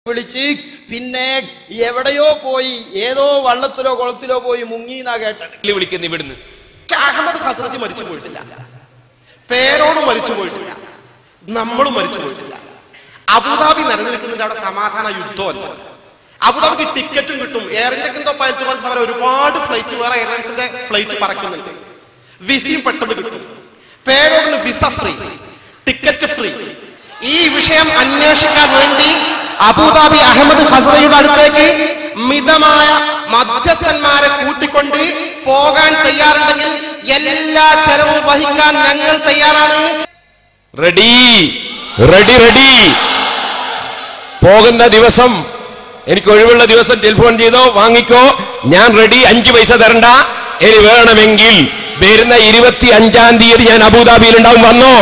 വിളിച്ച് പിന്നെ എവിടെയോ പോയി ഏതോ വള്ളത്തിലോ കുളത്തിലോ പോയി മുങ്ങിന്നാ കേട്ടത്. വിളിക്കുന്നു ഇവിടുന്ന്. അഹമ്മദ് ഖസ്റജി മരിച്ചു പോയിട്ടില്ല, പേരോട് മരിച്ചു പോയിട്ടില്ല, നമ്മളും മരിച്ചു പോയിട്ടില്ല. അബുദാബി നിലനിൽക്കുന്നുണ്ട്, അവിടെ സമാധാന യുദ്ധമല്ല. അബുദാബിക്ക് ടിക്കറ്റും കിട്ടും. എയർ ഇന്ത്യക്കെന്തോ പൈലറ്റ് പറഞ്ഞ സമയം ഒരുപാട് ഫ്ലൈറ്റ് വേറെ എയർലൈൻസിന്റെ ഫ്ലൈറ്റ് പറക്കുന്നുണ്ട്. വിസയും പെട്ടെന്ന് കിട്ടും. പേരോടിന് വിസ ഫ്രീ, ടിക്കറ്റ് ഫ്രീ. ഈ വിഷയം അന്വേഷിക്കാൻ വേണ്ടി അബുദാബി അഹമ്മദ് ഖസ്റജിയുടെ അടുത്തേക്ക് മിതമായ മധ്യസ്ഥന്മാരെ കൂട്ടിക്കൊണ്ട് പോകാൻ തയ്യാറുണ്ടെങ്കിൽ എല്ലാ ചെലവും വഹിക്കാൻ ഞങ്ങൾ തയ്യാറാണ്. Ready ready ready. പോകുന്ന ദിവസം എനിക്ക് ഒഴിവുള്ള ദിവസം ടെലിഫോൺ ചെയ്തോ, വാങ്ങിക്കോ, ഞാൻ റെഡി. 5 പൈസ തരണ്ട. ഇനി വേണമെങ്കിൽ വരുന്ന 25-ാം തീയതി ഞാൻ അബുദാബിയിൽ ഉണ്ടാവും. വന്നോ?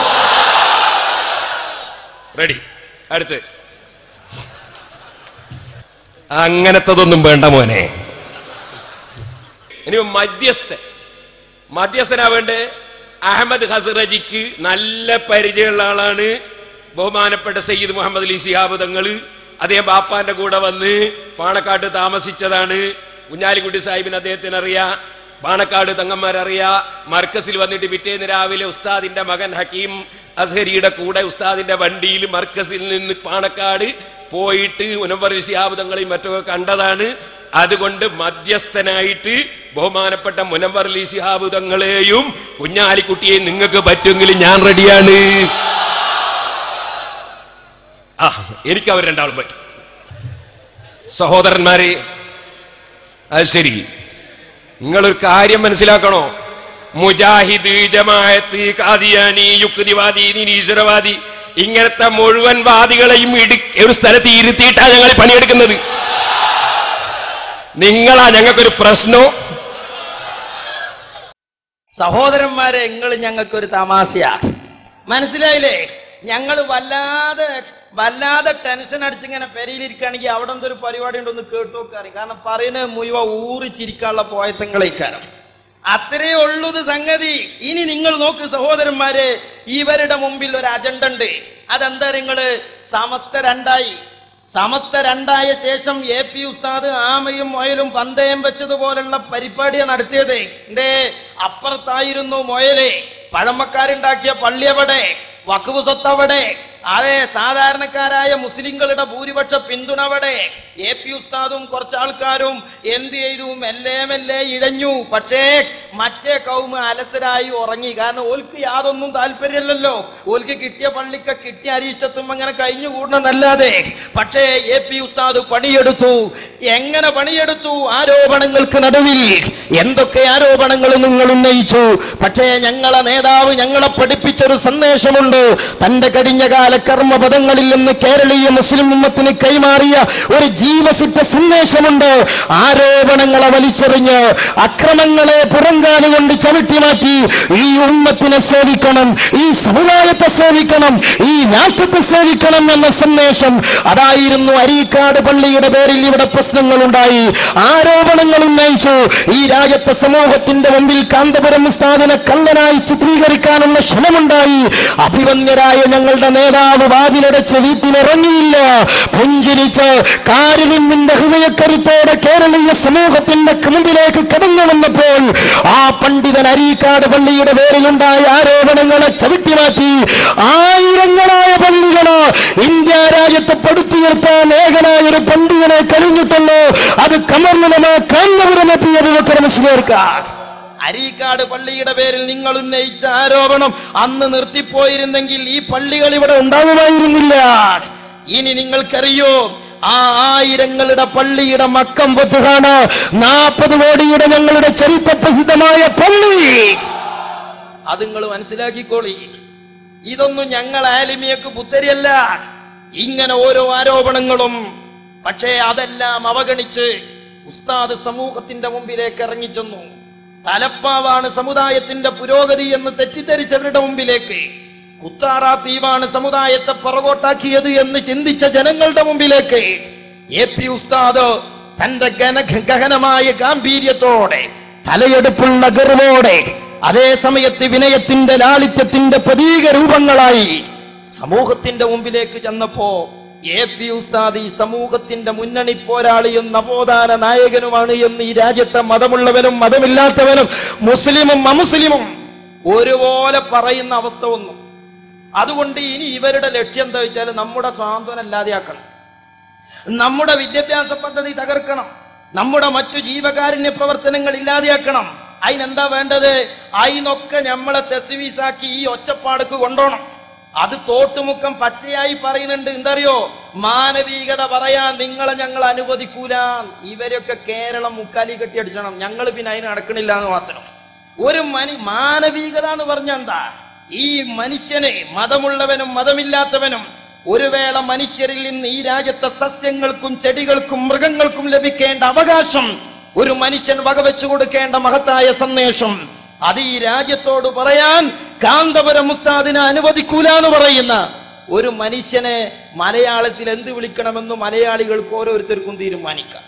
റെഡി. അടുത്ത് അങ്ങനത്തതൊന്നും വേണ്ട മോനെ. ഇനി മധ്യസ്ഥനാ വേണ്ടേ? അഹമ്മദ് ഖസ്റജിക്ക് നല്ല പരിചയമുള്ള ആളാണ് ബഹുമാനപ്പെട്ട സയ്യിദ് മുഹമ്മദ് അലി ശിഹാബ് തങ്ങൾ. അദ്ദേഹം ബാപ്പാന്റെ കൂടെ വന്ന് പാണക്കാട് താമസിച്ചതാണ്. കുഞ്ഞാലിക്കുട്ടി സാഹിബിന് അദ്ദേഹത്തിന് അറിയാം, പാണക്കാട് തങ്ങന്മാരറിയാ. മർക്കസിൽ വന്നിട്ട് പിറ്റേന്ന് രാവിലെ ഉസ്താദിന്റെ മകൻ ഹക്കീം അസ്ഹരിയുടെ കൂടെ ഉസ്താദിന്റെ വണ്ടിയിൽ മർക്കസിൽ നിന്ന് പാണക്കാട് പോയിട്ട് മുനവ്വർ ശിഹാബ് തങ്ങളെയും മറ്റൊക്കെ കണ്ടതാണ്. അതുകൊണ്ട് മധ്യസ്ഥനായിട്ട് ബഹുമാനപ്പെട്ട മുനവ്വർ അലി ശിഹാബ് തങ്ങളെയും കുഞ്ഞാലിക്കുട്ടിയെയും നിങ്ങൾക്ക് പറ്റുമെങ്കിൽ ഞാൻ റെഡിയാണ്. എനിക്ക് അവർ രണ്ടാളും പറ്റും. സഹോദരന്മാരെ, അത് ശരി, നിങ്ങളൊരു കാര്യം മനസ്സിലാക്കണോ? മുജാഹിദ്, ജമാഅത്ത്, ഖാദിയാനി, യുക്തിവാദി, നിരീശ്വരവാദി, ഇങ്ങനത്തെ മുഴുവൻ വാദികളെയും ഒരു സ്ഥലത്ത് ഇരുത്തിയിട്ടാണ് ഞങ്ങൾ പണിയെടുക്കുന്നത്. നിങ്ങളാ ഞങ്ങൾക്കൊരു പ്രശ്നം. സഹോദരന്മാരെ, നിങ്ങൾ ഞങ്ങൾക്കൊരു തമാശയാ, മനസ്സിലായില്ലേ? ഞങ്ങൾ വല്ലാതെ ടെൻഷൻ അടിച്ചിങ്ങനെ പെരയിലിരിക്കുകയാണെങ്കിൽ അവിടെ എന്തൊരു പരിപാടി ഉണ്ടോന്ന് കേട്ടു നോക്കാറി. കാരണം പറയുന്നത് മുഴുവൻ ഊറിച്ചിരിക്കാനുള്ള പോയത്തങ്ങളേക്കാരം. അത്രേ ഉള്ളത് സംഗതി. ഇനി നിങ്ങൾ നോക്ക് സഹോദരന്മാരെ, ഇവരുടെ മുമ്പിൽ ഒരു അജണ്ട ഉണ്ട്. അതെന്താ? നിങ്ങള് സമസ്ത രണ്ടായ ശേഷം AP ഉസ്താദ് ആമയും മൊയലും പന്തയം വെച്ചതുപോലുള്ള പരിപാടിയാണ് നടത്തിയത്. എന്തേ? അപ്പുറത്തായിരുന്നു മൊയല്, പഴമക്കാരുണ്ടാക്കിയ പള്ളി എവിടെ, വഖഫ് സ്വത്ത് അവിടെ, അതെ സാധാരണക്കാരായ മുസ്ലിങ്ങളുടെ ഭൂരിപക്ഷ പിന്തുണ അവിടെ. AP ഉസ്താദും കുറച്ച് ആൾക്കാരും എന്ത് ചെയ്തു? മെല്ലെ ഇഴഞ്ഞു. പക്ഷേ മറ്റേ കൗമ അലസരായി ഉറങ്ങി. കാരണം ഓൽക്ക് യാതൊന്നും താല്പര്യമല്ലല്ലോ. ഓൽക്ക് കിട്ടിയ പള്ളിക്ക് കിട്ടിയ അരീഷ്ടത്തും അങ്ങനെ കഴിഞ്ഞു കൂടണമെന്നല്ലാതെ. പക്ഷേ AP ഉസ്താദ് പണിയെടുത്തു. എങ്ങനെ പണിയെടുത്തു? ആരോപണങ്ങൾക്ക് നടുവിൽ എന്തൊക്കെ ആരോപണങ്ങൾ നിങ്ങൾ ഉന്നയിച്ചു. പക്ഷേ ഞങ്ങളെ നേതാവ് ഞങ്ങളെ പഠിപ്പിച്ചൊരു സന്ദേശമുണ്ട്. തന്റെ കഴിഞ്ഞ കാല കർമ്മപദങ്ങളിൽ നിന്ന് കേരളീയ മുസ്ലിം ഉമ്മത്തിന് കൈമാറിയ ഒരു ജീവസുറ്റ സന്ദേശമുണ്ട്. ആരോപണങ്ങളെ വലിച്ചെറിഞ്ഞ് അക്രമങ്ങളെ പുറംകാലു കൊണ്ട് ചവിട്ടി മാറ്റി ഈ ഉമ്മത്തിനെ സേവിക്കണം, ഈ സമുദായത്തെ സേവിക്കണം, ഈ രാഷ്ട്രത്തെ സേവിക്കണം എന്ന സന്ദേശം. അതായിരുന്നു അരീക്കാട് പള്ളിയുടെ പേരിൽ ഇവിടെ പ്രശ്നങ്ങൾ ഉണ്ടായി, ആരോപണങ്ങൾ ഉന്നയിച്ചു. ഈ രാജ്യത്തെ സമൂഹത്തിന്റെ മുമ്പിൽ കാന്തപുരം ഉസ്താദിനെ കള്ളനായി ചിത്രീകരിക്കാനുള്ള ശ്രമമുണ്ടായി. അഭിവന്യരായ ഞങ്ങളുടെ നേതാവ് വാതിലടച്ച് വീട്ടിലിറങ്ങിയില്ല. പുഞ്ചിരിച്ച് കാരുണ്യത്തിന്റെ ഹൃദയക്കരുത്തോടെ കേരളീയ സമൂഹത്തിന്റെ മുമ്പിലേക്ക് കടന്നു വന്നപ്പോൾ ആ പണ്ഡിതൻ അരീക്കാട് പള്ളിയുടെ പേരിലുണ്ടായ ആരോപണങ്ങളെ ചവിട്ടി മാറ്റി ആയിരങ്ങളായ പള്ളികള് ഇന്ത്യ രാജ്യത്തെ പടുത്തുയർത്താൻ ഏകനായ ഒരു പണ്ഡിതനെ കഴിഞ്ഞിട്ടുള്ളൂ. അത് കമർന്നുലമാ കാന്തപുരം അബൂബക്കർ മുസ്ലിയാർക്കാണ്. അരീക്കാട് പള്ളിയുടെ പേരിൽ നിങ്ങൾ ഉന്നയിച്ച ആരോപണം അന്ന് നിർത്തിപ്പോയിരുന്നെങ്കിൽ ഈ പള്ളികൾ ഇവിടെ ഉണ്ടാകുമായിരുന്നില്ല. ഇനി നിങ്ങൾക്കറിയോ, ആ ആയിരങ്ങളുടെ പള്ളിയുടെ മക്കം പൊത്തുകാണ് 40 കോടിയുടെ ഞങ്ങളുടെ ചരിത്ര പ്രസിദ്ധമായ പള്ളി. അത് നിങ്ങൾ മനസ്സിലാക്കിക്കോളി. ഇതൊന്നും ഞങ്ങൾ ആലിമിയക്ക് പുത്തരിയല്ല. ഇങ്ങനെ ഓരോ ആരോപണങ്ങളും. പക്ഷേ അതെല്ലാം അവഗണിച്ച് ഉസ്താദ് സമൂഹത്തിന്റെ മുമ്പിലേക്ക് ഇറങ്ങിച്ചെന്നു. തലപ്പാവാണ് സമുദായത്തിന്റെ പുരോഗതി എന്ന് തെറ്റിദ്ധരിച്ചവരുടെ മുമ്പിലേക്ക്, കുത്താറാ തീവാണ് സമുദായത്തെ പുറകോട്ടാക്കിയത് എന്ന് ചിന്തിച്ച ജനങ്ങളുടെ മുമ്പിലേക്ക് AP ഉസ്താദ് തന്റെ ഗഹനമായ ഗാംഭീര്യത്തോടെ, തലയെടുപ്പുള്ള ഗർവോടെ, അതേ സമയത്ത് വിനയത്തിന്റെ ലാളിത്യത്തിന്റെ പ്രതീക രൂപങ്ങളായി സമൂഹത്തിന്റെ മുമ്പിലേക്ക് ചെന്നപ്പോ AP ഉസ്താദ് ഈ സമൂഹത്തിന്റെ മുന്നണി പോരാളിയും നവോത്ഥാന നായകനുമാണ് എന്ന് ഈ രാജ്യത്തെ മതമുള്ളവനും മതമില്ലാത്തവനും മുസ്ലിമും അമുസ്ലിമും ഒരുപോലെ പറയുന്ന അവസ്ഥ ഒന്നും. അതുകൊണ്ട് ഇനി ഇവരുടെ ലക്ഷ്യം എന്താ വെച്ചാൽ നമ്മുടെ സ്വാതന്ത്ര്യം ഇല്ലാതെയാക്കണം, നമ്മുടെ വിദ്യാഭ്യാസ പദ്ധതി തകർക്കണം, നമ്മുടെ മറ്റു ജീവകാരുണ്യ പ്രവർത്തനങ്ങൾ ഇല്ലാതെയാക്കണം. അതിനെന്താ വേണ്ടത്? അതിനൊക്കെ നമ്മളെ തെസ്വീസാക്കി ഈ ഒച്ചപ്പാടക്ക് കൊണ്ടോണം. അത് തോട്ടുമുക്കം പച്ചയായി പറയുന്നുണ്ട്. എന്തറിയോ? മാനവികത പറയാൻ നിങ്ങളെ ഞങ്ങൾ അനുവദിക്കൂല. ഇവരൊക്കെ കേരളം മുക്കാലി കെട്ടി അടിച്ചണം, ഞങ്ങൾ പിന്നെ അതിന് നടക്കണില്ല എന്ന് മാത്രം. ഒരു മാനവികത എന്ന് പറഞ്ഞ എന്താ? ഈ മനുഷ്യനെ മതമുള്ളവനും മതമില്ലാത്തവനും ഒരു വേള മനുഷ്യരിൽ നിന്ന് ഈ രാജ്യത്തെ സസ്യങ്ങൾക്കും ചെടികൾക്കും മൃഗങ്ങൾക്കും ലഭിക്കേണ്ട അവകാശം ഒരു മനുഷ്യൻ വകവെച്ചു കൊടുക്കേണ്ട മഹത്തായ സന്ദേശം അത് ഈ രാജ്യത്തോട് പറയാൻ കാന്തപുരം ഉസ്താദിനെ അനുവദിക്കൂല എന്ന് പറയുന്ന ഒരു മനുഷ്യനെ മലയാളത്തിൽ എന്ത് വിളിക്കണമെന്ന് മലയാളികൾക്ക് ഓരോരുത്തർക്കും തീരുമാനിക്കാം.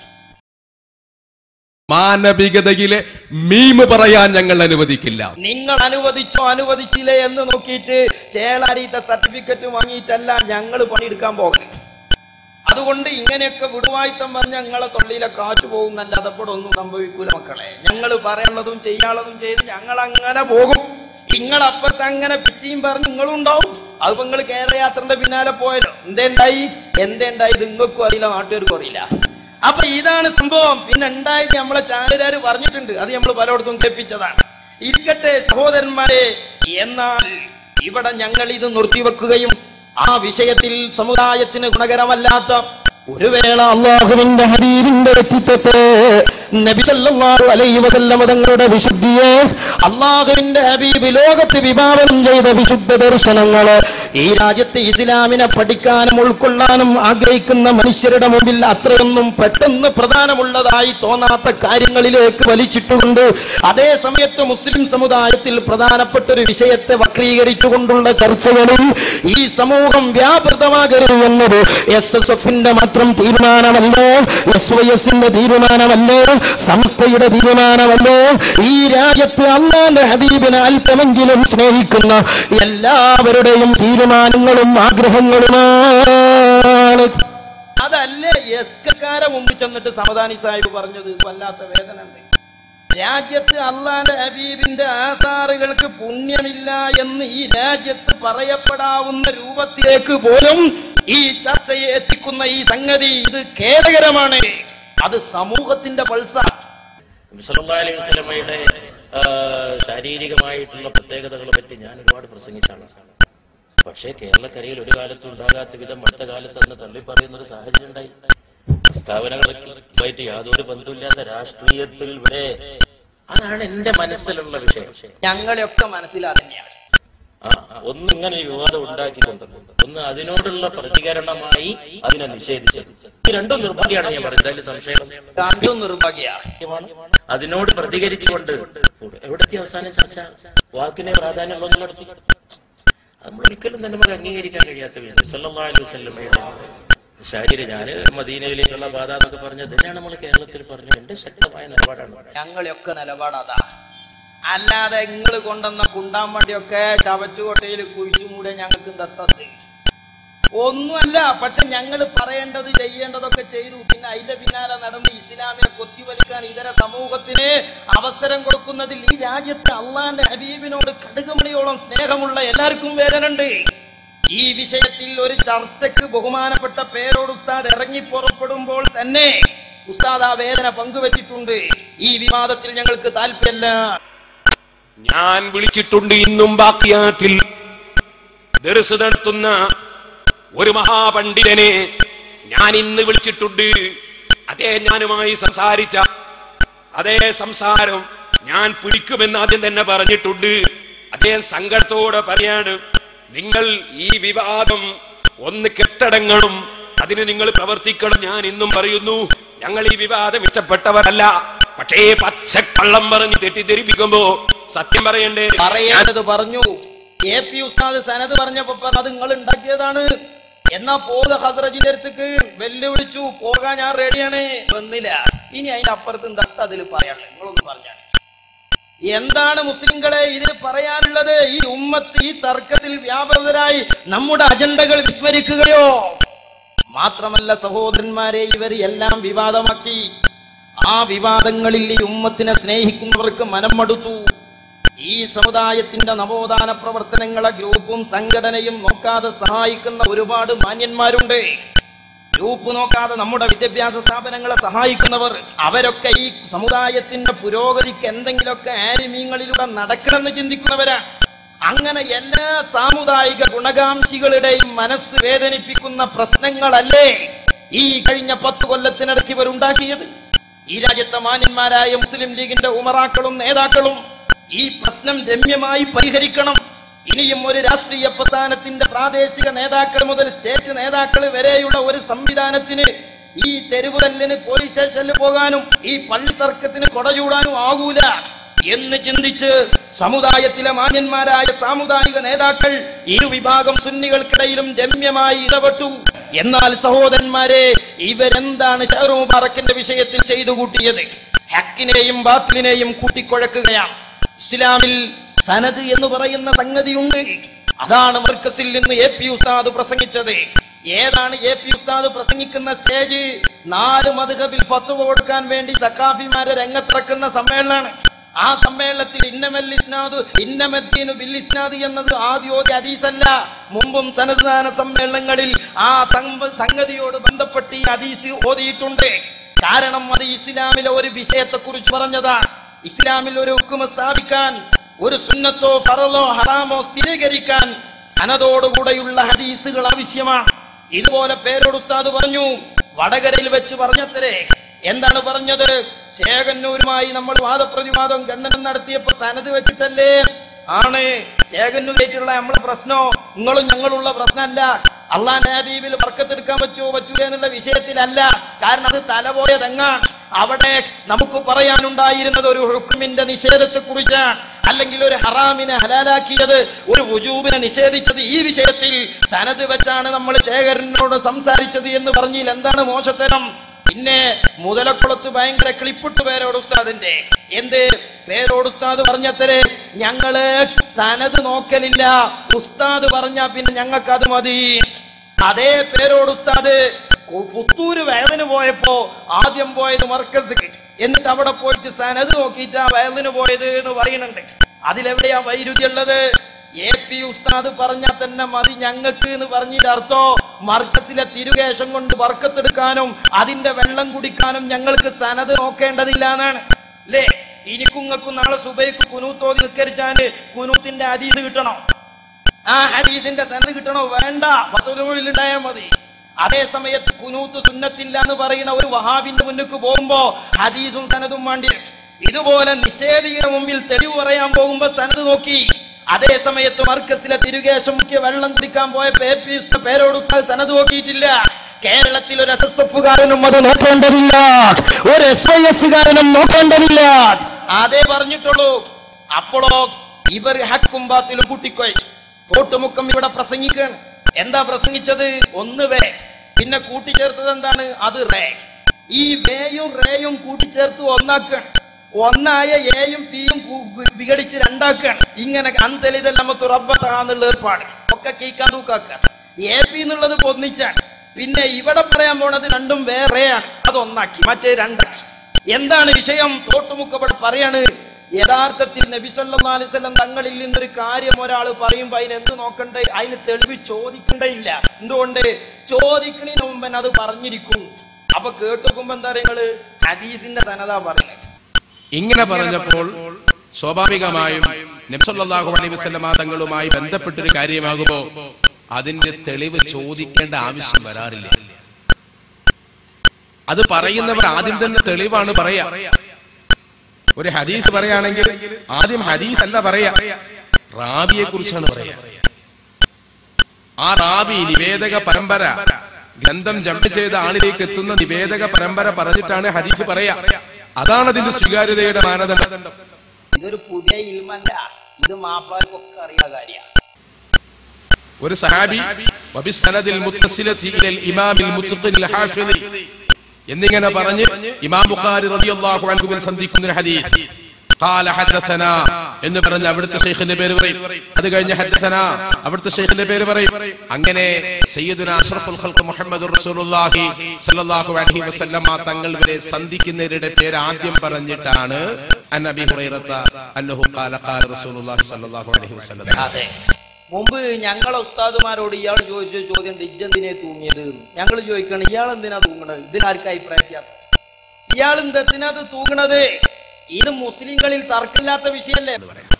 മാനവികതയിലെ മീമ് പറയാൻ ഞങ്ങൾ അനുവദിക്കില്ല. നിങ്ങൾ അനുവദിച്ചോ അനുവദിച്ചില്ലേ എന്ന് നോക്കിയിട്ട് ചേളാരിത്തെ സർട്ടിഫിക്കറ്റ് വാങ്ങിയിട്ടല്ല ഞങ്ങൾ പണിയെടുക്കാൻ പോകുന്നത്. അതുകൊണ്ട് ഇങ്ങനെയൊക്കെ വിടുവായിത്തം പറഞ്ഞ ഞങ്ങളെ തൊള്ളിയിലെ കാറ്റ് പോകുന്നല്ലാതെ ഒന്നും സംഭവിക്കൂല മക്കളെ. ഞങ്ങൾ പറയാനുള്ളതും ചെയ്യാനുള്ളതും ചെയ്ത് ഞങ്ങൾ അങ്ങനെ പോകും. നിങ്ങളപ്പുറത്ത് അങ്ങനെ പിച്ചിയും പറഞ്ഞ് നിങ്ങളുണ്ടാവും. അതിപ്പോ നിങ്ങൾ കേരളയാത്രന്റെ പിന്നാലെ പോയല്ലോ. എന്തേണ്ടായി ഇത് നിങ്ങൾക്കും അറിയില്ല, നാട്ടുകാർക്കും അറിയില്ല. അപ്പൊ ഇതാണ് സംഭവം. പിന്നെ ഉണ്ടായത് നമ്മളെ ചാനലുകാർ പറഞ്ഞിട്ടുണ്ട്, അത് നമ്മൾ പലയിടത്തും കേൾപ്പിച്ചതാണ്. ഇരിക്കട്ടെ സഹോദരന്മാരെ, എന്നാൽ ഇവിടെ ഞങ്ങൾ ഇത് നിർത്തിവെക്കുകയും ആ വിഷയത്തിൽ സമുദായത്തിന് ഗുണകരമല്ലാത്ത ഒരു വേള അല്ലാഹുവിന്റെ ഹബീബിന്റെ വ്യക്തിത്വത്തെ നബി സല്ലല്ലാഹു അലൈഹി വസല്ലം തങ്ങളുടെ വിശുദ്ധിയെ അല്ലാഹുവിന്റെ ഹബീബ് ലോകത്ത് വിഭാവനം ചെയ്ത വിശുദ്ധ ദർശനങ്ങള് ഈ രാജ്യത്തെ ഇസ്ലാമിനെ പഠിക്കാനും ഉൾക്കൊള്ളാനും ആഗ്രഹിക്കുന്ന മനുഷ്യരുടെ മുമ്പിൽ അത്രയൊന്നും പെട്ടെന്ന് പ്രധാനമുള്ളതായി തോന്നാത്ത കാര്യങ്ങളിലേക്ക് വലിച്ചിട്ടുകൊണ്ട് അതേ സമയത്ത് മുസ്ലിം സമുദായത്തിൽ പ്രധാനപ്പെട്ട ഒരു വിഷയത്തെ വക്രീകരിച്ചുകൊണ്ടുള്ള ചർച്ചകളിൽ ഈ സമൂഹം വ്യാപൃതമാകരുത് എന്നത് SSFന്റെ മാത്രം തീരുമാനമല്ലോ, SYSന്റെ തീരുമാനമല്ലോ, സമസ്തയുടെ തീരുമാനമല്ലോ. ഈ രാജ്യത്ത് അല്ലാഹുവിന്റെ ഹബീബിനെ അല്പമെങ്കിലും സ്നേഹിക്കുന്ന എല്ലാവരുടെയും തീരുമാനങ്ങളും ആഗ്രഹങ്ങളുമാണ്. അതല്ലേ എസ്കക്കാരെ മുമ്പിൽ ചെന്നിട്ട് സമദാനി സാഹിബ് പറഞ്ഞത്? വല്ലാത്ത വേദന ഉണ്ട്. രാജ്യത്ത് അല്ലാഹുവിന്റെ ഹബീബിന്റെ ആധാറുകൾക്ക് പുണ്യമില്ല എന്ന് ഈ രാജ്യത്ത് പറയപ്പെടാവുന്ന രൂപത്തിലേക്ക് പോലും ഈ ചർച്ചയെ എത്തിക്കുന്ന ഈ സംഗതി ഇത് ഖേദകരമാണ്. അത് സമൂഹത്തിന്റെ പൾസ. സല്ലല്ലാഹു അലൈഹി വസല്ലമയുടെ ശാരീരികമായിട്ടുള്ള പ്രത്യേകതകളെ പറ്റി ഞാൻ ഒരുപാട് പ്രസംഗിച്ചാണ്. പക്ഷേ കേരളക്കരയിൽ ഒരു കാലത്തും ഉണ്ടാകാത്ത വിധം അടുത്ത കാലത്ത് അന്ന് തള്ളി പറയുന്ന ഒരു സാഹചര്യം ഉണ്ടായി. പ്രസ്താവനകളായിട്ട് യാതൊരു ബന്ധമില്ലാത്ത രാഷ്ട്രീയത്തിൽ വരെ. അതാണ് എന്റെ മനസ്സിലുള്ള വിഷയം. ഞങ്ങളെയൊക്കെ മനസ്സിലാ തന്നെയാണ്. ഒന്ന് ഇങ്ങനെ വിവാദം ഉണ്ടാക്കിക്കൊണ്ടുണ്ട്, ഒന്ന് അതിനോടുള്ള പ്രതികരണമായി അതിനെ നിഷേധിച്ചത്. ഈ രണ്ടും നിർഭാഗ്യമാണ് ഞാൻ പറഞ്ഞത്. അതിൽ സംശയം നിർഭാഗ്യമാണ്. അതിനോട് പ്രതികരിച്ചുകൊണ്ട് എവിടത്തെ അവസാനം ചർച്ച വാക്കിനെ പ്രാധാന്യമുള്ളൊന്നും നടത്തി നമ്മൾ ഒരിക്കലും തന്നെ നമുക്ക് അംഗീകരിക്കാൻ കഴിയാത്ത വിധം സല്ലല്ലാഹു അലൈഹി വസല്ലമയുടെ ശാരീരിക ഞാന് മദീനയിലേക്കുള്ള ബാധ എന്നൊക്കെ പറഞ്ഞത് തന്നെയാണ് നമ്മൾ കേരളത്തിൽ പറഞ്ഞു. എന്റെ ശക്തമായ നിലപാടാണ്. ഞങ്ങളെയൊക്കെ നിലപാടാതാ. അല്ലാതെ നിങ്ങൾ കൊണ്ടുവന്ന കുണ്ടാൻ വണ്ടിയൊക്കെ ചവറ്റുകോട്ടയിൽ കുഴിച്ചു മൂടെ ഞങ്ങൾക്ക് ദത്തത്ത് ഒന്നുമല്ല. പക്ഷെ ഞങ്ങൾ പറയേണ്ടത് ചെയ്യേണ്ടതൊക്കെ ചെയ്തു. പിന്നെ അതിന്റെ പിന്നാലെ നടന്ന് ഇസ്ലാമിനെ കൊത്തിവലിക്കാൻ ഇതര സമൂഹത്തിന് അവസരം കൊടുക്കുന്നതിൽ ഈ രാജ്യത്തെ അള്ളാന്റെ ഹബീബിനോട് കടുകുമണിയോളം സ്നേഹമുള്ള എല്ലാവർക്കും വേദനയുണ്ട്. ഈ വിഷയത്തിൽ ഒരു ചർച്ചയ്ക്ക് ബഹുമാനപ്പെട്ട പേരോട് ഉസ്താദ് ഇറങ്ങി പുറപ്പെടുമ്പോൾ തന്നെ ഉസ്താദ് ആ വേദന പങ്കുവച്ചിട്ടുണ്ട്. ഈ വിവാദത്തിൽ ഞങ്ങൾക്ക് താല്പര്യമല്ല. ഞാൻ വിളിച്ചിട്ടുണ്ട് ഇന്നും ബാക്കിയാത്തിൽ ദർസ് നടത്തുന്ന ഒരു മഹാപണ്ഡിതനെ ഞാൻ ഇന്ന് വിളിച്ചിട്ടുണ്ട്. ഞാനുമായി സംസാരിച്ച അതേ സംസാരം ഞാൻ പിടിക്കുമെന്ന് ആദ്യം തന്നെ പറഞ്ഞിട്ടുണ്ട്. അദ്ദേഹം സങ്കടത്തോടെ പറയാണ്, നിങ്ങൾ ഈ വിവാദം ഒന്ന് കെട്ടടങ്ങളും, അതിന് നിങ്ങൾ പ്രവർത്തിക്കണം. ഞാൻ ഇന്നും പറയുന്നു, ഞങ്ങൾ ഈ വിവാദം ഇഷ്ടപ്പെട്ടവരല്ല. പക്ഷേ പച്ചക്കള്ളം പറഞ്ഞ് തെറ്റിദ്ധരിപ്പിക്കുമ്പോ സത്യം പറയേണ്ടത് പറഞ്ഞു. AP ഉസ്താദ് സനത് പറഞ്ഞപ്പോ അത് നിങ്ങൾ ഉണ്ടാക്കിയതാണ്. എന്നാ പോക ഹസ്രജിന്റെ അടുത്തേക്ക് വെല്ലുവിളിച്ചു, പോകാൻ ഞാൻ റെഡിയാണ്, വന്നില്ല. ഇനി അതിനപ്പുറത്ത് എന്താ അതിൽ പറയാനുള്ളത്? നിങ്ങളൊന്ന് പറഞ്ഞാണ്. എന്താണ് മുസ്ലിങ്ങളെ ഇതിൽ പറയാനുള്ളത്? ഈ ഉമ്മത്ത് ഈ തർക്കത്തിൽ വ്യാപൃതരായി നമ്മുടെ അജണ്ടകൾ വിസ്മരിക്കുകയോ മാത്രമല്ല സഹോദരന്മാരെ, ഇവർ എല്ലാം വിവാദമാക്കി. ആ വിവാദങ്ങളിൽ ഈ ഉമ്മത്തിനെ സ്നേഹിക്കുന്നവർക്ക് മനം മടുത്തു. ഈ സമുദായത്തിന്റെ നവോത്ഥാന പ്രവർത്തനങ്ങളെ ഗ്രൂപ്പും സംഘടനയും നോക്കാതെ സഹായിക്കുന്ന ഒരുപാട് മാന്യന്മാരുണ്ട്. ഗ്രൂപ്പ് നോക്കാതെ നമ്മുടെ വിദ്യാഭ്യാസ സ്ഥാപനങ്ങളെ സഹായിക്കുന്നവർ, അവരൊക്കെ ഈ സമുദായത്തിന്റെ പുരോഗതിക്ക് എന്തെങ്കിലുമൊക്കെ ആരിമീങ്ങളിലൂടെ നടക്കണമെന്ന് ചിന്തിക്കുന്നവരാണ്. അങ്ങനെ എല്ലാ സാമുദായിക ഗുണകാംക്ഷികളുടെയും മനസ്സ് വേദനിപ്പിക്കുന്ന പ്രശ്നങ്ങളല്ലേ ഈ കഴിഞ്ഞ 10 കൊല്ലത്തിനിടയ്ക്ക് ഇവരുണ്ടാക്കിയത്? ഈ രാജ്യത്തെ മാന്യന്മാരായ മുസ്ലിം ലീഗിന്റെ ഉമറാക്കളും നേതാക്കളും ഈ പ്രശ്നം രമ്യമായി പരിഹരിക്കണം. ഇനിയും ഒരു രാഷ്ട്രീയ പ്രസ്ഥാനത്തിന്റെ പ്രാദേശിക നേതാക്കൾ മുതൽ സ്റ്റേറ്റ് നേതാക്കൾ വരെയുള്ള ഒരു സംവിധാനത്തിന് ഈ തെരുവുകല്ലിന് പോലീസ് സ്റ്റേഷനിൽ പോകാനും ഈ പള്ളി തർക്കത്തിന് കൊടചൂടാനും ആകൂല എന്ന് ചിന്തിച്ച് സമുദായത്തിലെ മാന്യന്മാരായ സാമുദായിക നേതാക്കൾ ഇരുവിഭാഗം സുന്നികൾക്കിടയിലും രമ്യമായി ഇടപെട്ടു. എന്നാൽ സഹോദരന്മാരെ, ഇവരെന്താണ് ഷഹ്റു മുബാറക്കിന്റെ വിഷയത്തിൽ ചെയ്തു കൂട്ടിയത്? ഹക്കിനെയും ബാത്തിലിനെയും കൂട്ടിക്കുഴക്കുകയാണ്. ഇസ്ലാമിൽ സനദ് എന്ന് പറയുന്ന സംഗതിയുണ്ട്. അതാണ് മർക്കസിൽ നിന്ന് AP ഉസ്താദ് പ്രസംഗിച്ചത്. ഏതാണ് AP ഉസ്താദ് പ്രസംഗിക്കുന്ന സ്റ്റേജ്? 4 മദ്ഹബിൽ ഫത്വ കൊടുക്കാൻ വേണ്ടി സഖാഫിമാരെ രംഗത്തിറക്കുന്ന സമ്മേളനമാണ്. ആ സമ്മേളനത്തിൽ ഇന്നമൽ ഇസ്നാദ് ഇന്നമദ്ദീനു ബിൽ ഇസ്നാദ് എന്നത് ആദ്യോതി ഹദീസല്ല. മുമ്പും സനദ്ദാന സമ്മേളനങ്ങളിൽ ആ സംഗതിയോട് ബന്ധപ്പെട്ട് ഈ ഹദീസ് ഓതിയിട്ടുണ്ട്. കാരണം അത് ഇസ്ലാമിലെ ഒരു വിഷയത്തെ കുറിച്ച് പറഞ്ഞതാണ്. ഇസ്ലാമിൽ ഒരു ഹുക്മ സ്ഥാപിക്കാൻ, ഒരു സുന്നത്തോ ഫറളോ ഹറാമോ സ്ഥിരീകരിക്കാൻ സനദോടുകൂടെയുള്ള ഹദീസുകൾ ആവശ്യമാണ്. ഇതുപോലെ പേരോട് ഉസ്താദ് പറഞ്ഞു, വടകരയിൽ വെച്ച് പറഞ്ഞത്രേ. എന്താണ് പറഞ്ഞത്? ചേകന്നൂരുമായി നമ്മൾ വാദപ്രതിവാദം ഖണ്ഡനം നടത്തിയപ്പോ സനദ് വെച്ചിട്ടല്ലേ? ആണ്. ചേകന്നൂരായിട്ടുള്ള നമ്മളെ പ്രശ്നോ നിങ്ങളും ഞങ്ങളുള്ള പ്രശ്നമല്ല. അള്ളാന്റെ ഹബീബിൽ ബർക്കത്തെടുക്കാൻ പറ്റുമോ പറ്റൂല എന്നുള്ള വിഷയത്തിലല്ല. കാരണം അത് തലപോയ തെങ്ങാണ്. അവിടെ നമുക്ക് പറയാനുണ്ടായിരുന്നത് ഒരു ഹുക്മിന്റെ നിഷേധത്തെ കുറിച്ചാണ്, അല്ലെങ്കിൽ ഒരു ഹറാമിനെ ഹലാലാക്കിയത്, ഒരു വുജൂബിനെ നിഷേധിച്ചത്. ഈ വിഷയത്തിൽ സനദ് വെച്ചാണ് നമ്മൾ ചേകരനോട് സംസാരിച്ചത് എന്ന് പറഞ്ഞാൽ എന്താണ് മോശത്തരം? പിന്നെ മുതലക്കുളത്ത് ഭയങ്കര ക്ലിപ്പിട്ട് പേരോട് ഉസ്താദിന്റെ. എന്ത് പേരോട് ഉസ്താദ് പറഞ്ഞത്രേ, ഞങ്ങള് സനദ് നോക്കലില്ല, ഉസ്താദ് പറഞ്ഞാ പിന്നെ ഞങ്ങൾക്ക് അത് മതി. അതേ പേരോട് ഉസ്താദ് പുത്തൂര് വയലിന് പോയപ്പോ ആദ്യം പോയത് മർക്കസിക്ക്, എന്നിട്ട് അവിടെ പോയിട്ട് സനദ് നോക്കിയിട്ടാ വയലിന് പോയത് എന്ന് പറയുന്നുണ്ട്. അതിലെവിടെയാ വൈരുദ്ധ്യമുള്ളത്? AP ഉസ്താദ് പറഞ്ഞാൽ തന്നെ മതി ഞങ്ങൾക്ക് എന്ന് പറഞ്ഞിട്ട് അർത്ഥോ മർക്കസിലെ തിരുകേശം കൊണ്ട് ബർക്കത്തെടുക്കാനും അതിന്റെ വെള്ളം കുടിക്കാനും ഞങ്ങൾക്ക് സനദ് നോക്കേണ്ടതില്ല എന്നാണ് അല്ലേ? ഇനിക്കുങ്ങൾക്കും നാളെ സുബൈക്ക് കുനൂത്തോതി നിസ്കരിച്ചാല് കുനൂത്തിന്റെ ഹദീസ് കിട്ടണോ? ആ ഹദീസിന്റെ സനദ് കിട്ടണോ? വേണ്ട, ഫത്വയിൽ ഉണ്ടായാൽ മതി. അതേ സമയത്ത് കുനൂത്ത് സുന്നത്തില്ല എന്ന് പറയുന്ന ഒരു വഹാബിന്റെ മുന്നിക്ക് പോകുമ്പോ ഹദീസും സനദും വേണ്ടി. ഇതുപോലെ നിഷേധിയുടെ മുമ്പിൽ തെളിവ് പറയാൻ പോകുമ്പോ സനദ് നോക്കി. അതേ സമയത്ത് മർക്കസിലെ തിരുകേശം മുഖ്യ വെള്ളം കുടിക്കാൻ പോയ പേരോട് ഉസ്താദ് സനദ് നോക്കിയിട്ടില്ല. കേരളത്തിൽ ഒരു SSF-കാരനും അത് നോക്കേണ്ടതില്ല, ഒരു SYS-കാരനും നോക്കേണ്ടതില്ല. അതേ പറഞ്ഞിട്ടുള്ളൂ. അപ്പോഴോ ഇവർ ഹക്കും ബാത്തിലും കൂട്ടിക്കൊഴിച്ചു. തോട്ടുമുക്കം ഇവിടെ പ്രസംഗിക്കുകയാണ്. എന്താ പ്രസംഗിച്ചത്? 1 വേ, പിന്നെ കൂട്ടിച്ചേർത്തത് എന്താണ്? അത് റേ. ഈ വേയും റേയും കൂട്ടിച്ചേർത്ത് ഒന്നാക്കുകയാണ്. ഒന്നായ എയും പിയും വിഘടിച്ച് 2ആക്കുകയാണ്. ഇങ്ങനെ അന്തലിതല്ലമത്തു റബ്ബത്താന്നുള്ള ഏർപ്പാട് ഒക്കെ കീക്കാൻ തൂക്കാക്കുക. AP എന്നുള്ളത് പൊന്നിച്ചാണ്. പിന്നെ ഇവിടെ പറയാൻ പോണത് 2ഉം വേറെയാണ്. അത് ഒന്നാക്കി, മറ്റേ 2ആക്കി. എന്താണ് വിഷയം? തോട്ടുമുക്ക ഇവിടെ പറയാണ്, യഥാർത്ഥത്തിൽ നബി സല്ലല്ലാഹു അലൈഹി വസല്ലം തങ്ങളിൽ നിന്നൊരു കാര്യം ഒരാൾ പറയുമ്പോ അതിന് എന്ത് നോക്കണ്ടേ? അതിന് തെളിവ് ചോദിക്കണ്ടേയില്ല. എന്തുകൊണ്ട്? ചോദിക്കണതിന് മുമ്പ് അത് പറഞ്ഞിരിക്കും. അപ്പൊ കേട്ടുനോക്കുമ്പോ എന്താ നിങ്ങള് ഹദീസിന്റെ സനദാ പറയുന്നത്. ഇങ്ങനെ പറഞ്ഞപ്പോൾ സ്വാഭാവികമായും നബി സല്ലല്ലാഹു അലൈഹി വസല്ലം തങ്ങളുമായി ബന്ധപ്പെട്ടൊരു കാര്യമാകുമ്പോ അതിന്റെ തെളിവ് ചോദിക്കേണ്ട ആവശ്യം വരാറില്ല. അത് പറയുന്നവർ ആദ്യം തന്നെ തെളിവാണ് പറയാ. ഒരു ഹദീസ് പറയുകയാണെങ്കിൽ ആദ്യം ഹദീസ് അല്ല പറയാ, റാബിയെ കുറിച്ചാണ് പറയാ. ആ റാബി നിവേദക പരമ്പര, ഗ്രന്ഥം ജംപ് ചെയ്ത ആളിലേക്ക് എത്തുന്ന നിവേദക പരമ്പര പറഞ്ഞിട്ടാണ് ഹദീസ് പറയാ. അതാണ് അതിന്റെ സ്വീകാര്യതയുടെ മാനദണ്ഡം. ഇതൊരു പുതിയ ഇൽമല്ല, ഇത് മാപ്പാർക്കൊക്കെ അറിയുന്ന കാര്യമാണ്. ഒരു സഹാബി വബിസ്സനദിൽ മുത്തസിലതി ഇലൽ ഇമാമിൽ മുത്ഖിൽ ഹാഫിദി എന്നിങ്ങനെ പറഞ്ഞ് ഇമാം ബുഖാരി റളിയല്ലാഹു അൻഹുവിൽ സന്ധിക്കുന്ന ഒരു ഹദീസ്. ഖാല ഹദസന എന്ന് പറഞ്ഞ് അവിടുത്തെ ശൈഖിന്റെ പേര് പറയും. അത് കഴിഞ്ഞ് ഹദസന അവിടുത്തെ ശൈഖിന്റെ പേര് പറയും. അങ്ങനെ സയ്യിദുന അഷ്റഫുൽ ഖൽഖ് മുഹമ്മദുർ റസൂലുള്ളാഹി സ്വല്ലല്ലാഹു അലൈഹി വസല്ലമ തങ്ങൾ വരെ സന്ധിക്കുന്നവരുടെ പേര് ആദ്യം പറഞ്ഞിട്ടാണ് അൻ അബീ ഹുറൈറത അന്നഹു ഖാല ഖാല റസൂലുള്ളാഹി സ്വല്ലല്ലാഹു അലൈഹി വസല്ലം. അതെ, മുമ്പ് ഞങ്ങളെ ഉസ്താദുമാരോട് ഇയാൾ ചോദിച്ച ചോദ്യം ഇജ്ജെന്തിനെ തൂങ്ങിയത്? ഞങ്ങൾ ചോദിക്കണം, ഇയാൾ എന്തിനാ തൂങ്ങണത്? ഇതിനാർക്കും അഭിപ്രായ വ്യത്യാസം. ഇയാൾ എന്തിനത് തൂങ്ങണത്? ഇത് മുസ്ലിങ്ങളിൽ തർക്കമില്ലാത്ത വിഷയല്ലേ?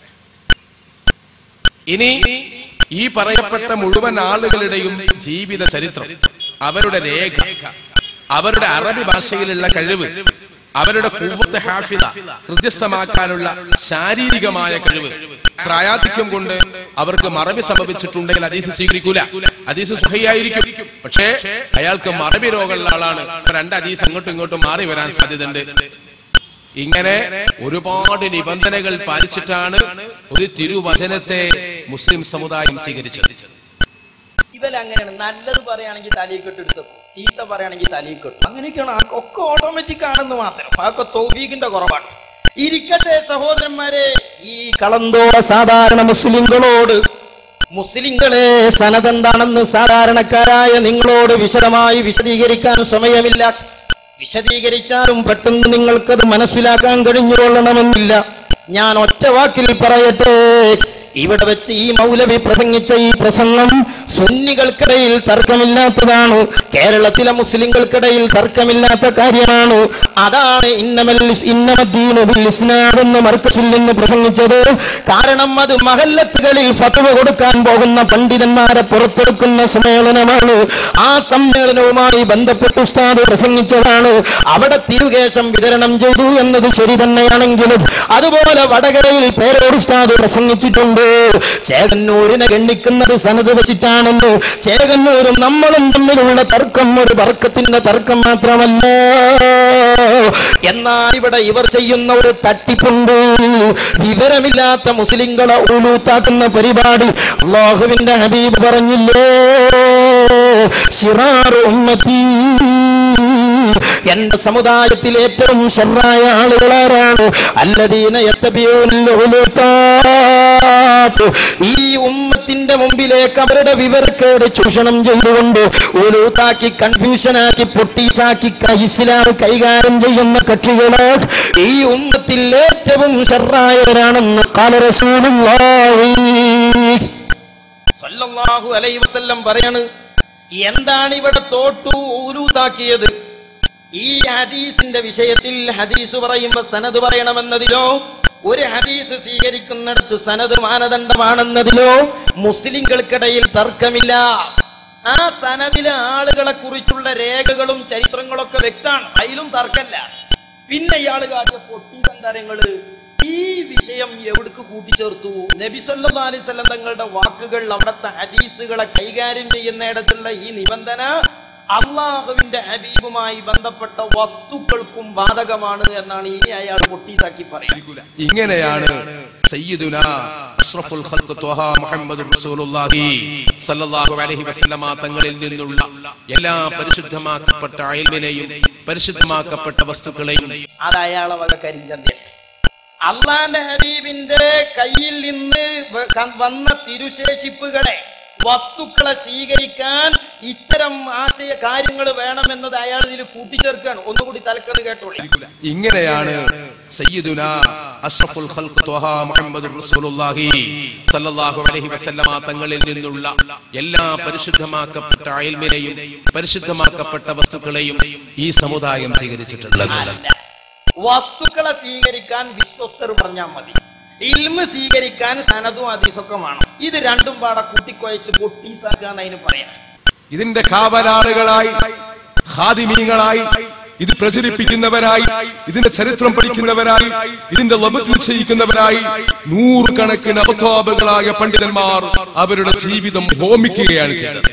ഇനി ഈ പറയപ്പെട്ട മുഴുവൻ ആളുകളുടെയും ജീവിത ചരിത്രം, അവരുടെ രേഖ, അവരുടെ അറബി ഭാഷയിലുള്ള കഴിവ്, അവരുടെ ഖുവ്വത്ത് ഹാഫിദ ഹൃദ്യസ്ഥമാക്കാനുള്ള ശാരീരികമായ കഴിവ്, പ്രായാധിക്യം കൊണ്ട് അവർക്ക് മറവി സംഭവിച്ചിട്ടുണ്ടെങ്കിൽ ഹദീസ് സ്വീകരിക്കൂല. ഹദീസ് സ്വഹീഹായിരിക്കും, പക്ഷേ അയാൾക്ക് മറവി രോഗമുള്ള ആളാണ്. 2 ഹദീസ് അങ്ങോട്ടും ഇങ്ങോട്ടും മാറി വരാൻ സാധ്യതയുണ്ട്. ഇങ്ങനെ ഒരുപാട് നിബന്ധനകൾ പാലിച്ചിട്ടാണ് ഒരു തിരുവചനത്തെ മുസ്ലിം സമുദായം സ്വീകരിച്ചത്. ഇവരങ്ങനെയാണ്, നല്ലത് പറയുകയാണെങ്കിൽ തലയിൽ കെട്ടെടുക്കും, ചീത്ത പറയുകയാണെങ്കിൽ തലയിൽ കെട്ടും. അങ്ങനെയൊക്കെയാണ്, ഒക്കെ ഓട്ടോമാറ്റിക് ആണെന്ന് മാത്രം. അതൊക്കെ തൗഫീഖിന്റെ കുറവാണ്. ഇരിക്കട്ടെ സഹോദരന്മാരെ, ഈ കളന്തോള സാധാരണ മുസ്ലിങ്ങളെ സനതെന്താണെന്ന് സാധാരണക്കാരായ നിങ്ങളോട് വിശദമായി വിശദീകരിക്കാൻ സമയമില്ല. വിശദീകരിച്ചാലും പെട്ടെന്ന് നിങ്ങൾക്കത് മനസ്സിലാക്കാൻ കഴിഞ്ഞുകൊള്ളണമെന്നില്ല. ഞാൻ ഒറ്റ വാക്കിൽ പറയട്ടെ, ഇവിടെ വെച്ച് ഈ മൗലവി പ്രസംഗിച്ച ഈ പ്രസംഗം സുന്നികൾക്കിടയിൽ തർക്കമില്ലാത്തതാണ്, കേരളത്തിലെ മുസ്ലിങ്ങൾക്കിടയിൽ തർക്കമില്ലാത്ത കാര്യമാണ്. അതാണ് ഇന്നമദ്ദീനു ബിൽ ഇസ്നാദ് എന്ന് മർക്കസിൽ നിന്ന് പ്രസംഗിച്ചത്. കാരണം അത് മഹല്ലത്തുകളിൽ ഫത്വ കൊടുക്കാൻ പോകുന്ന പണ്ഡിതന്മാരെ പുറത്തെടുക്കുന്ന സമ്മേളനമാണ്. ആ സമ്മേളനവുമായി ബന്ധപ്പെട്ട് ഉസ്താദ് പ്രസംഗിച്ചതാണ്. അവിടെ തിരുകേശം വിതരണം ചെയ്തു എന്നത് ശരി തന്നെയാണെങ്കിലും അതുപോലെ വടകരയിൽ പേരോട് ഉസ്താദ് പ്രസംഗിച്ചിട്ടുണ്ട്. ചേകന്നൂരിനെ ഗണ്ണിക്കുന്നത് സനത് വെച്ചിട്ടാണെന്ന്. ചേകന്നൂരും നമ്മളും തമ്മിലുള്ള തർക്കം ഒരു ബർക്കത്തിന്റെ തർക്കം മാത്രമല്ല. എന്നാൽ ഇവിടെ ഇവർ ചെയ്യുന്ന ഒരു തട്ടിപ്പുണ്ട്. വിവരമില്ലാത്ത മുസ്ലിങ്ങളെ ഉലൂത്താക്കുന്ന പരിപാടി. അല്ലാഹുവിന്റെ ഹബീബ് പറഞ്ഞില്ലേ, ശിറാറു ഉമ്മത്തി, എന്റെ സമുദായത്തിൽ ഏറ്റവും ശർറായ ആളുകളാരാണ്? അല്ലദീന യത്തബിഊനൽ ഉലൂത്താത്ത്, ഈ ഉമ്മത്തിന്റെ മുമ്പിലേക്ക് അവരുടെ വിവരക്കേട് ചൂഷണം ചെയ്തുകൊണ്ട് ഉലൂത്താക്കി, കൺഫ്യൂഷനാക്കി, പൊട്ടീസാക്കി ഇസ്ലാം കൈകാര്യം ചെയ്യുന്ന കക്ഷികള് ഈ ഉമ്മത്തിൽ ഏറ്റവും ശർറായവരാണെന്ന് ഖാല റസൂലുള്ളാഹി സ്വല്ലല്ലാഹു അലൈഹി വസല്ലം പറയാണ്. എന്താണ് ഇവിടെ തോട്ടു ഊലൂത്താക്കിയത്? ഈ ഹദീസിന്റെ വിഷയത്തിൽ ഹദീസ് പറയുമ്പോ സനത് പറയണമെന്നതിലോ ഒരു ഹദീസ് സ്വീകരിക്കുന്നിടത്ത് സനത് മാനദണ്ഡമാണെന്നതിലോ മുസ്ലിങ്ങൾക്കിടയിൽ തർക്കമില്ല. ആ സനദിലെ ആളുകളെ കുറിച്ചുള്ള രേഖകളും ചരിത്രങ്ങളൊക്കെ വ്യക്തമാണ്, അതിലും തർക്കമില്ല. പിന്നെ ഇയാൾ കാട്ടിയ പൊട്ടിസന്താരങ്ങള് ഈ വിഷയം എവിടേക്ക് കൂട്ടിച്ചേർത്തു? നബി സല്ലല്ലാഹു അലൈഹി വസല്ലം തങ്ങളുടെ വാക്കുകൾ, അവിടുത്തെ ഹദീസുകളെ കൈകാര്യം ചെയ്യുന്നിടത്തുള്ള ഈ നിബന്ധന അള്ളാഹുവിന്റെ ഹബീബുമായി ബന്ധപ്പെട്ട വസ്തുക്കൾക്കും ബാധകമാണ് എന്നാണ് ഇനി അയാൾ പൊട്ടീസാക്കി പറയുന്നത്. ഇങ്ങനെയാണ് സയ്യിദുനാ അഷ്റഫുൽ ഖൽഖ് ത്വഹ മുഹമ്മദുർ റസൂലുള്ളാഹി സ്വല്ലല്ലാഹു അലൈഹി വസല്ലമ തങ്ങളിൽ നിന്നുള്ള എല്ലാ പരിശുദ്ധമാക്കപ്പെട്ട ഇൽമിനെയും പരിശുദ്ധമാക്കപ്പെട്ട വസ്തുക്കളെയും അത് അയാളെ വക കരിഞ്ചന്തയാണ്. അള്ളാന്റെ ഹബീബിന്റെ കയ്യിൽ നിന്ന് വന്ന തിരുശേഷിപ്പുകളെ, വസ്തുക്കളെ സ്വീകരിക്കാൻ ഇത്തരം ആശയ കാര്യങ്ങൾ വേണമെന്നത് അയാൾ ഇതിൽ കൂട്ടിച്ചേർക്കാണ്. ഒന്നുകൂടി തലക്കത് കേട്ടോളി. ഇങ്ങനെയാണ് സയ്യിദുനാ അഷ്റഫുൽ ഖൽഖ് ത്വഹ മുഹമ്മദുർ റസൂലുള്ളാഹി സ്വല്ലല്ലാഹു അലൈഹി വസല്ലമ തങ്ങളിൽ നിന്നുള്ള എല്ലാ പരിശുദ്ധമാക്കപ്പെട്ട ഇൽമിനെയും പരിശുദ്ധമാക്കപ്പെട്ട വസ്തുക്കളെയും ഈ സമുദായം സ്വീകരിച്ചിട്ടുള്ളത്. വസ്തുക്കളെ സ്വീകരിക്കാൻ വിശ്വസ്തർ പറഞ്ഞാൽ മതി, ഇൽമ സ്വീകരിക്കാൻ സനദും ഹദീസൊക്കെ വേണം. ഇത് രണ്ടും പാടെ കൂട്ടിക്കൊയച്ച് പൊട്ടീസാക്കാന്ന് അതിന് പറയാം. ഇതിന്റെ കാവലാളുകളായി, ഖാദിമീങ്ങളായി, ഇത് പ്രചരിപ്പിക്കുന്നവരായി, ഇതിന്റെ ചരിത്രം പഠിക്കുന്നവരായി, ഇതിന്റെ ലബത്ത് നിശ്ചയിക്കുന്നവരായി നൂറുകണക്കിന് അബദ്ധാബുകളായ പണ്ഡിതന്മാർ അവരുടെ ജീവിതം ഹോമിക്കുകയാണ് ചെയ്തത്.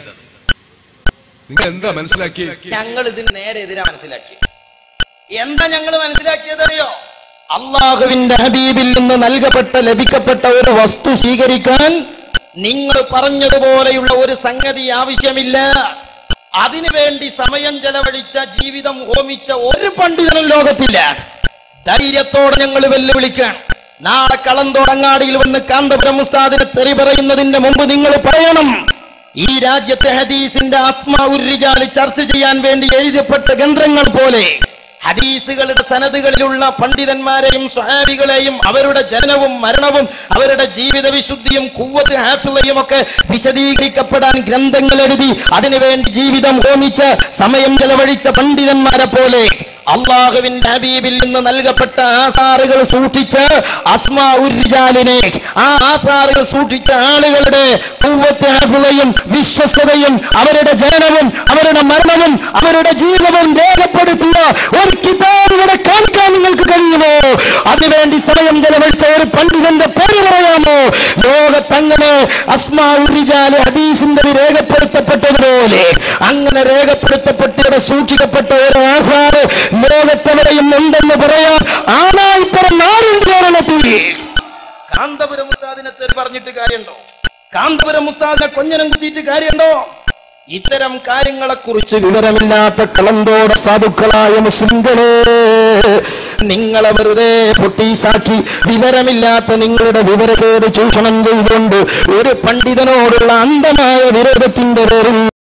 നിങ്ങൾ എന്താ മനസ്സിലാക്കിയത്? ഞങ്ങൾ ഇതിന് നേരെ എതിരാ മനസ്സിലാക്കി. എന്താ ഞങ്ങൾ മനസ്സിലാക്കിയതറിയോ? അള്ളാഹുവിന്റെ ഹബീബിൽ നിന്ന് ലഭിക്കപ്പെട്ട ഒരു വസ്തു സ്വീകരിക്കാൻ നിങ്ങൾ പറഞ്ഞതുപോലെയുള്ള ഒരു സംഗതി ആവശ്യമില്ല. അതിനുവേണ്ടി സമയം ചെലവഴിച്ച, ജീവിതം ഹോമിച്ച ഒരു പണ്ഡിതനും ലോകത്തില്ല. ധൈര്യത്തോടെ ഞങ്ങൾ വെല്ലുവിളിക്കാൻ, നാളെ കളന്തോടങ്ങാടിയിൽ വന്ന് കാന്തപുരം ഉസ്താദിനെ തെറി പറയുന്നതിന്റെ മുമ്പ് നിങ്ങൾ പറയണം, ഈ രാജ്യത്തെ ഹദീസിന്റെ അസ്മാഉർ റിജാൽ ചർച്ച ചെയ്യാൻ വേണ്ടി എഴുതപ്പെട്ട ഗ്രന്ഥങ്ങൾ പോലെ ഹദീസുകളുടെ സനദുകളിലുള്ള പണ്ഡിതന്മാരെയും സ്വഹാബികളെയും അവരുടെ ജനനവും മരണവും അവരുടെ ജീവിത വിശുദ്ധിയും ഖുവ്വത്ത് ഹാഫിളയും ഒക്കെ വിശദീകരിക്കപ്പെടാൻ ഗ്രന്ഥങ്ങൾ എഴുതി അതിനുവേണ്ടി ജീവിതം ഹോമിച്ച് സമയം ചെലവഴിച്ച പണ്ഡിതന്മാരെ പോലെ അള്ളാഹുവിന്റെ ഹബീബിൽ നിന്ന് നൽകപ്പെട്ട ആസാറുകൾ സൂക്ഷിച്ച് അസ്മാഉർ റിജാലിനെ, ആ ആസാറുകൾ സൂക്ഷിച്ച ആളുകളുടെ ഖുവ്വത്ത് ഹാഫിളയും വിശ്വസ്തതയും അവരുടെ ജനനവും അവരുടെ മരണവും അവരുടെ ജീവിതവും രേഖപ്പെടുത്തിയ ഒരു കിതാബ് ഇവിടെ കാണിക്കാൻ നിങ്ങൾക്ക് കഴിയുമോ? അതിനുവേണ്ടി സമയം ചെലവഴിച്ച ഒരു പണ്ഡിതന്റെ പേര് പറയാമോ? ലോകത്തങ്ങനെ അസ്മാഉർ റിജാൽ ഹദീസിന്റെ രേഖപ്പെടുത്തപ്പെട്ടതുപോലെ അങ്ങനെ രേഖപ്പെടുത്തപ്പെട്ടിവിടെ സൂക്ഷിക്കപ്പെട്ട ഒരു ആസാർ ലോകത്തെവിടെയും ഉണ്ടെന്ന് പറയാൻ ആനായിപ്പുറം നാടുണ്ട് കേരളത്തിൽ. കാന്തപുരം ഉസ്താദിനെ തെറി പറഞ്ഞിട്ട് കാര്യമുണ്ടോ? കാന്തപുരം ഉസ്താദിനെ കൊഞ്ഞനം കുത്തിയിട്ട് കാര്യമുണ്ടോ? ഇത്തരം കാര്യങ്ങളെ കുറിച്ച് വിവരമില്ലാത്ത കളന്തോട സാധുക്കളായ മുസ്ലിംകളെ നിങ്ങളെ വെറുതെ പൊട്ടീസാക്കി വിവരമില്ലാത്ത നിങ്ങളുടെ വിവരക്കേട് ചൂഷണം ചെയ്തുകൊണ്ട് ഒരു പണ്ഡിതനോടുള്ള അന്ധമായ വിരോധത്തിന്റെ പേരിൽ